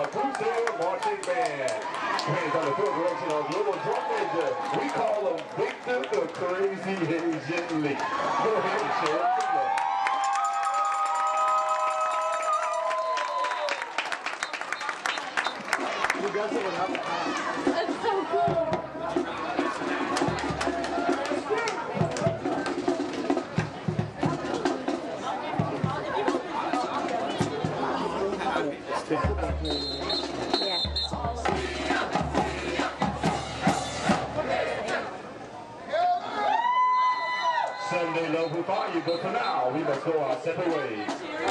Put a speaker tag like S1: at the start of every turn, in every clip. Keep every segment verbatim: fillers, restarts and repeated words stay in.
S1: our Crusader Marching Band. Hands on the full direction of little drum major. We call him Victor the Crazy Asian Lee. Go ahead and show us some love.
S2: He does it without the hand.
S3: That's so cool.
S1: Sunday love will find you, but for now, we must go our separate ways.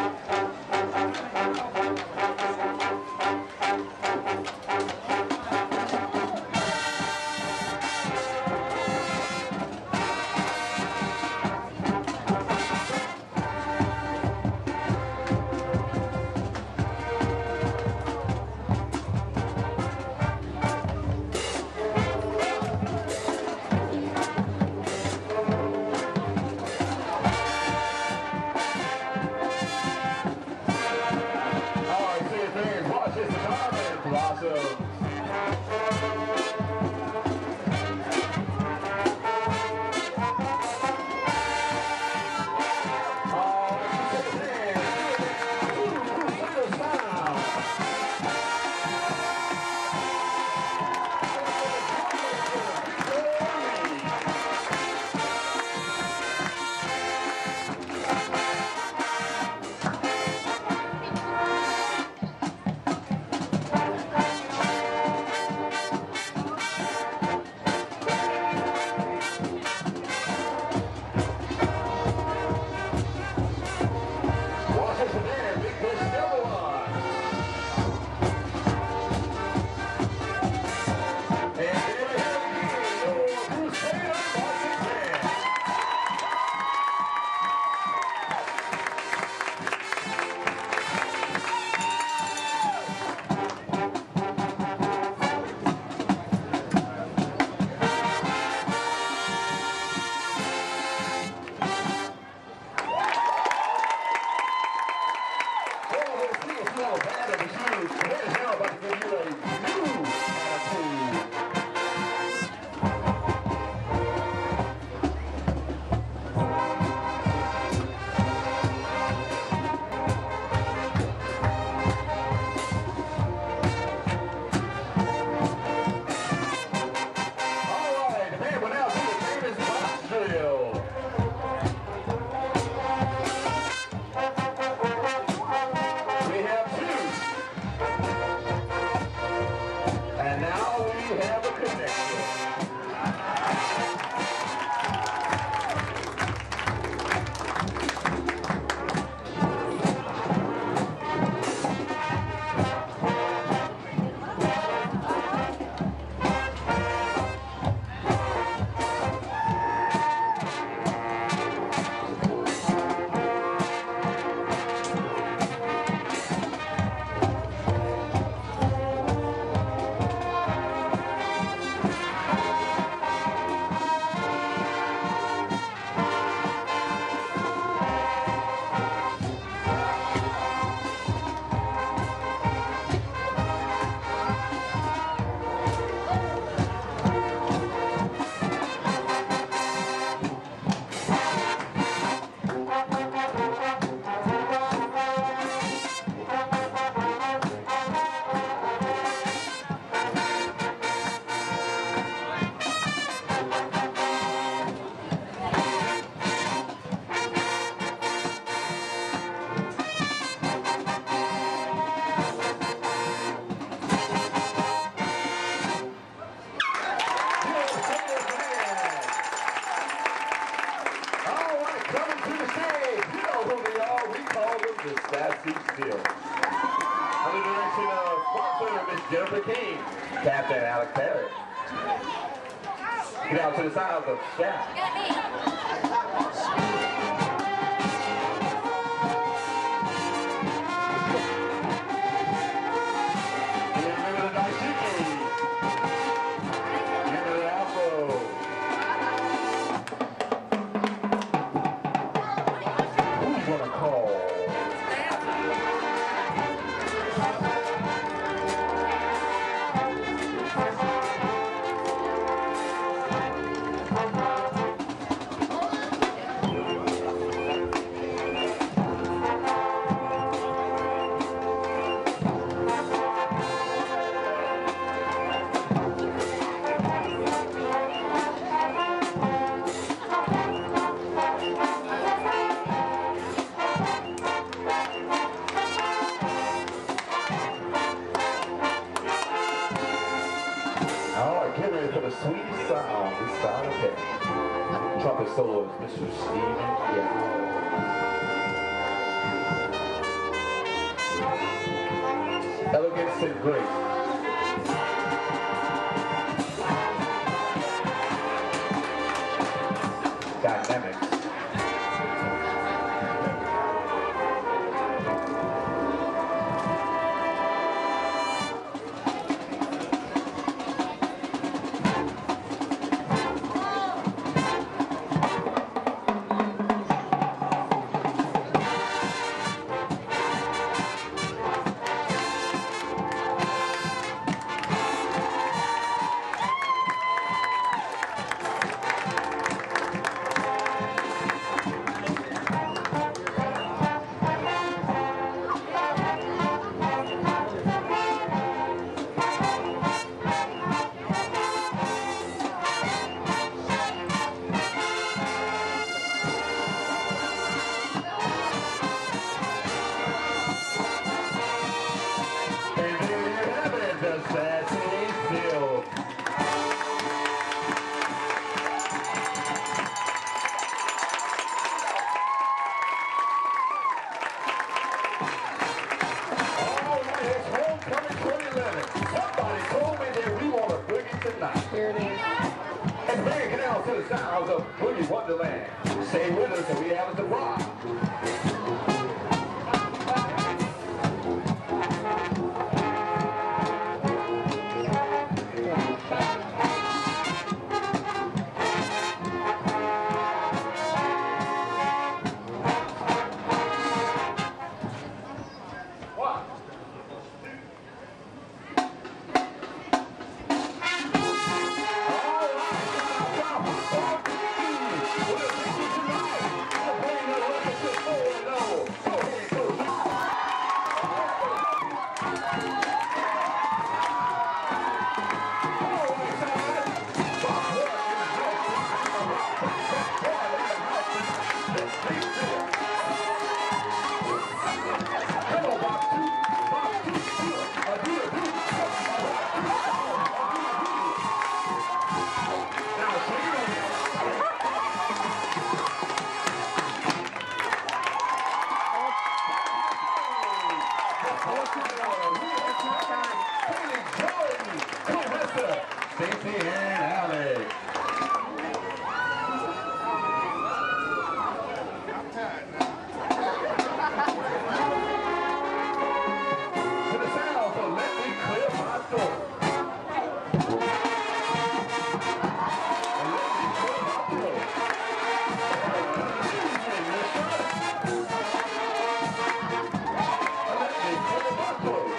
S1: Captain Alex Perry. Get out to the side of the shaft. the sweetest sound this side of heaven. Trumpet soloist, Mister Stephen Yao. Elegance and grace. Dynamics.
S2: Here it is.
S1: And bring it down to the sounds of Boogie Wonderland. Stay with us and we have the rock. Stacey and Alex. To the sound, so let me clear my throat. And let me clear my throat. Let me clear my throat.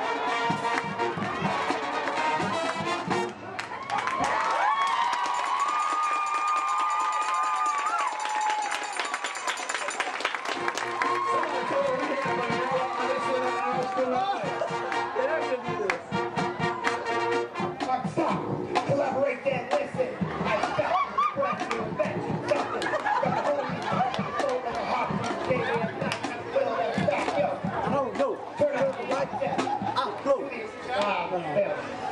S3: Collaborate that, listen. I stop, breath, you bet you something. Got the holy soul like a heartbeat, baby, I'm not gonna fill that back, yo.
S2: No, no.
S3: Turn it over like that.
S2: I'm close.
S3: Ah, hell.